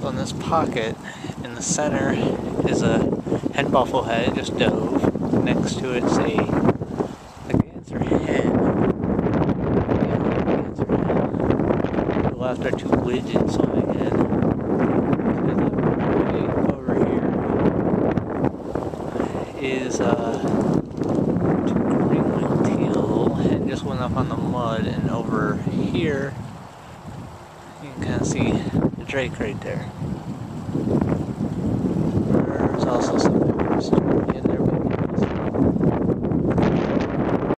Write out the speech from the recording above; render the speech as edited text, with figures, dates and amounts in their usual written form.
So in this pocket, in the center, is a hen bufflehead. It just dove. Next to it's a merganser hen. To the left are two wigeon swimming in. Over here is two greenwing teal, and just went up on the mud. And over here, you can kind of see the drake right there. There's also some members in there.